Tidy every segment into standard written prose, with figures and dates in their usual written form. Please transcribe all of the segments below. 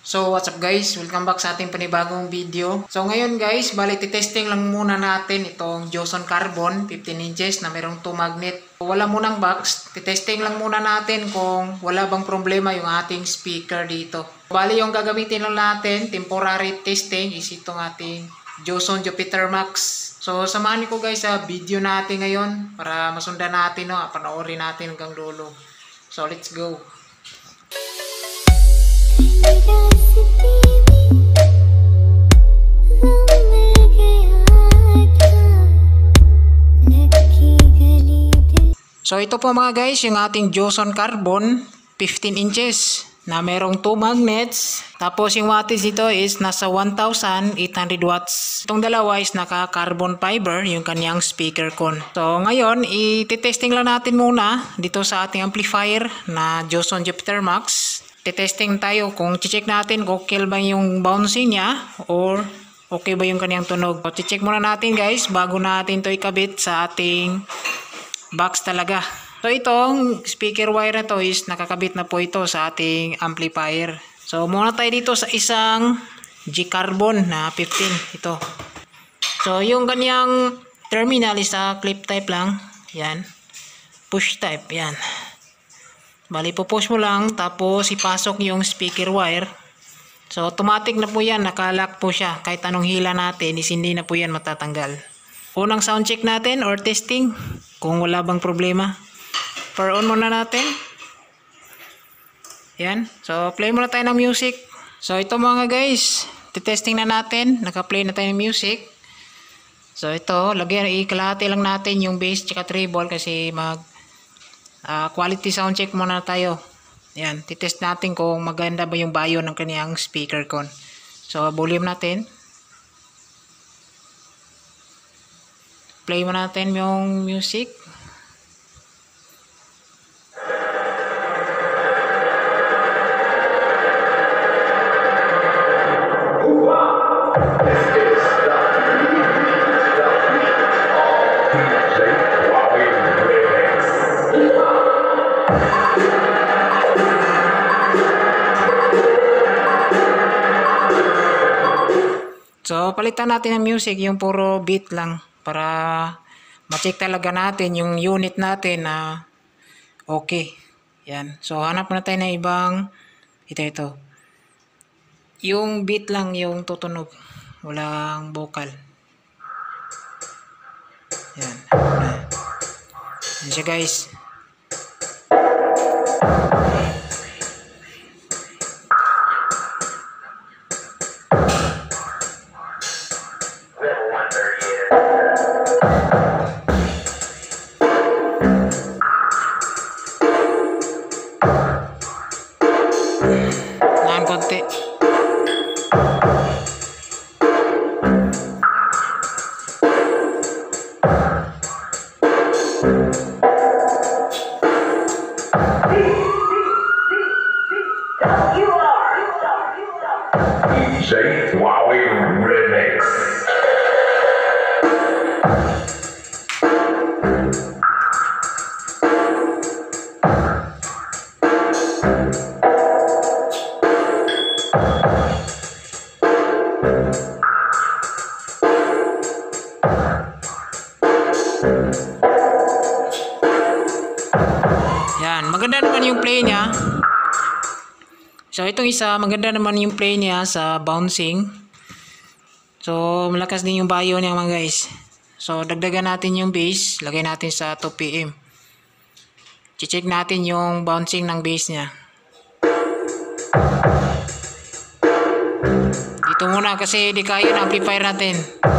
So what's up guys, welcome back sa ating panibagong video. So ngayon guys, bali testing lang muna natin itong Joson Carbon 15 inches na mayroong 2 magnet. Wala munang box, testing lang muna natin kung wala bang problema yung ating speaker dito. Bali yung gagamitin lang natin, temporary testing is itong ating Joson Jupiter Max. So samahan niyo ko guys sa video natin ngayon para masundan natin, panoorin natin hanggang dulo. So let's go. So ito po mga guys, yung ating Joson Carbon 15 inches na merong 2 magnets. Tapos yung wattage dito is nasa 1,800 watts. Itong dalawa is naka carbon fiber, yung kanyang speaker con. So ngayon, i-testing lang natin muna dito sa ating amplifier na Joson Jupiter Max. Testing tayo kung check natin kung okay ba yung bouncing niya or okay ba yung kanyang tunog. So check muna natin guys bago natin to ikabit sa ating box talaga. So itong speaker wire na to is nakakabit na po ito sa ating amplifier. So muna tayo dito sa isang G-Carbon na 15 ito. So yung kanyang terminal is clip type lang. Yan. Push type. Yan. Bali pupush mo lang tapos ipasok yung speaker wire. So automatic na po yan. Nakalock po siya. Kahit anong hila natin is hindi na po yan matatanggal. Unang sound check natin or testing kung wala bang problema. Power on muna natin. Yan. So play muna tayo ng music. So ito mga guys, testing na natin. Naka-play na tayo ng music. So ito, ikalahati lang natin yung bass tsaka treble kasi quality sound check muna tayo. Yan, titest natin kung maganda ba yung bayo ng kaniyang speaker con. So volume natin. Play mo natin yung music. So palitan natin ng music yung puro beat lang para ma-check talaga natin yung unit natin na okay. Yan. So hanap na tayo ng ibang ito. Yung beat lang yung tutunog. Walang vocal. Yan. Yan siya guys. Nahan konti. DJ Wowie Remix. Yan, maganda naman yung play niya. So itong isa, maganda naman yung play niya sa bouncing. So malakas din yung bayo niya mga guys. So dagdagan natin yung bass, lagay natin sa 2 PM. Check natin yung bouncing ng bass niya. Dito muna kasi di kaya yung amplifier natin.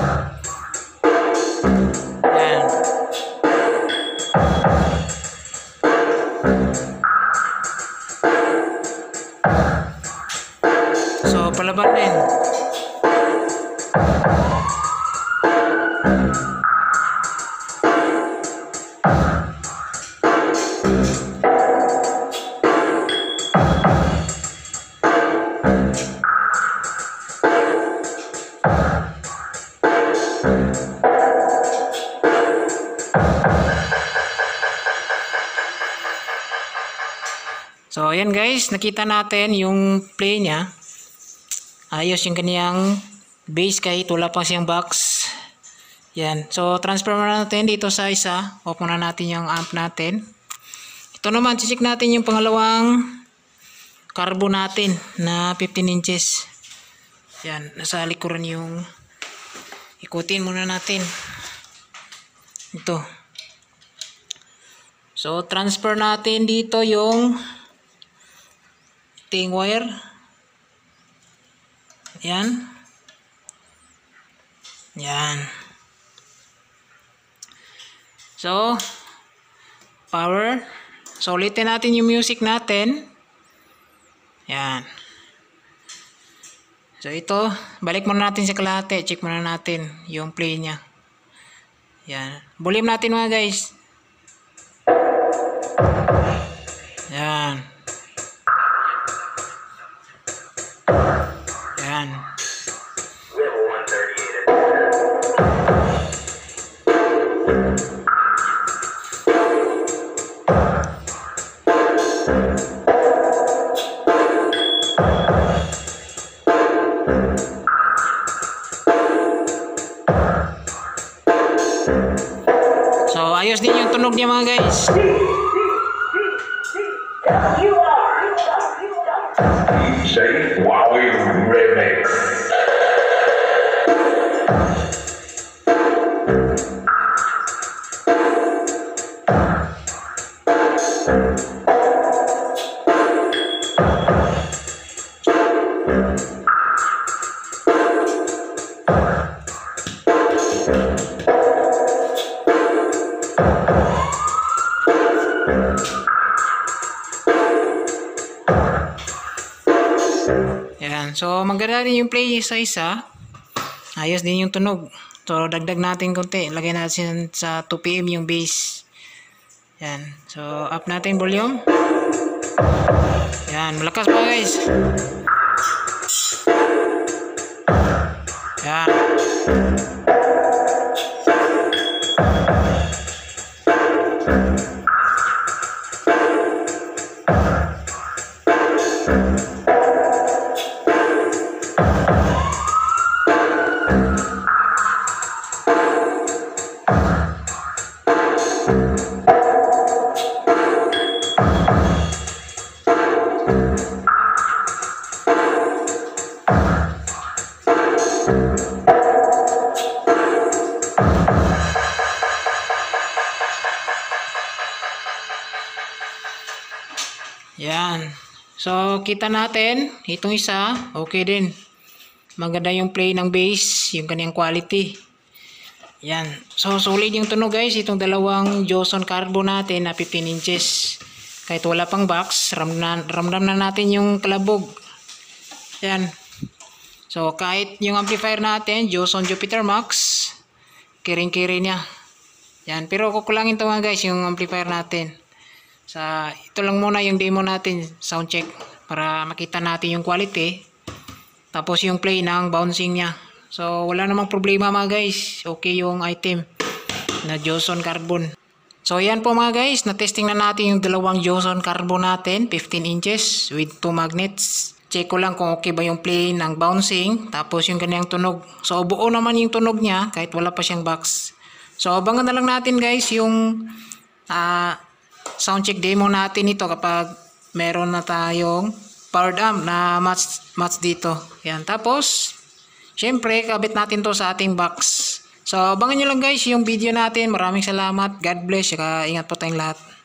Yan. So palaban din. So ayan guys, nakita natin yung play niya. ayos yung kaniyang base kahit wala pa siyang box. Yan. So, transfer muna natin dito sa isa. Off muna natin yung amp natin. Ito naman, check natin yung pangalawang carbo natin na 15 inches. Yan. Nasa likuran yung ikutin muna natin. Ito. So, transfer natin dito yung ting wire. Yan. Yan. So, power. So, ulitin natin yung music natin. Yan. So, ito. Balik muna natin sa kalahati. Check muna natin yung play niya. Yan. Volume natin mga guys. Yan. Yan. So, ayos din yung tunog niya mga guys. Say Wowie Remix. Yan. So, maganda din yung play sa isa. Ayos din yung tunog. So, dagdag natin konti. Lagay natin sa 2 PM yung bass. Yan. So, up natin volume. Yan. Malakas pa guys. Yan. Yan. So, kita natin, itong isa, okay din. Maganda yung play ng bass, yung kanyang quality. Yan. So, solid yung tunog guys. Itong dalawang Joson Carbo natin na 15 inches. Kahit wala pang box, ramdam na natin yung kalabog. Yan. So, kahit yung amplifier natin, Joson Jupiter Max, kiring-kiri niya. Yan. Pero kukulangin to mga guys, yung amplifier natin. Ito lang muna yung demo natin, sound check, para makita natin yung quality. Tapos yung play ng bouncing niya. So, wala namang problema mga guys. Okay yung item na Joson Carbon. So, yan po mga guys. Na-testing na natin yung dalawang Joson Carbon natin. 15 inches with 2 magnets. Check ko lang kung okay ba yung play ng bouncing. Tapos yung kanyang tunog. So, buo naman yung tunog niya kahit wala pa siyang box. So, abangan na lang natin guys yung sound check demo natin ito kapag meron na tayong powered amp na match dito. Yan. Tapos, syempre, kabit natin to sa ating box. So, abangan nyo lang guys yung video natin. Maraming salamat. God bless. Saka ingat po tayong lahat.